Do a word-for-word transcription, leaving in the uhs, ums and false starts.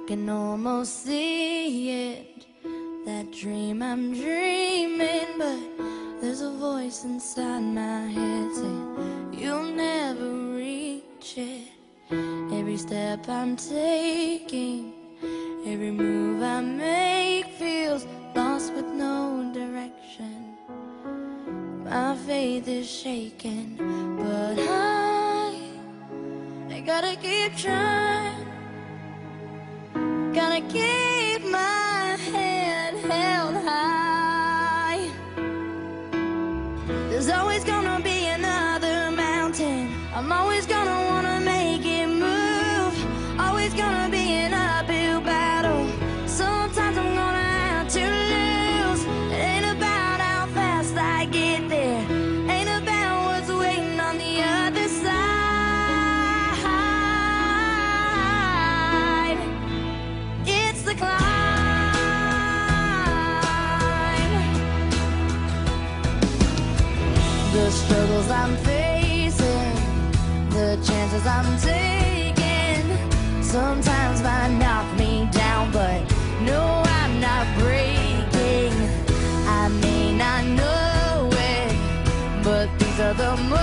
can almost see it, that dream I'm dreaming, but there's a voice inside my head saying you'll never reach it. Every step I'm taking, every move I make feels lost with no direction. My faith is shaking, but I, I gotta keep trying. Gotta keep my head held high. There's always gonna be another mountain. I'm always gonna wanna make it move. Always gonna be an uphill battle. Sometimes I'm gonna have to lose. It ain't about how fast I get there, ain't about what's waiting on the other side. It's the climb. The struggles I'm facing, the chances I'm taking, sometimes might knock me down, but no, I'm not breaking. I may not know it, but these are the moments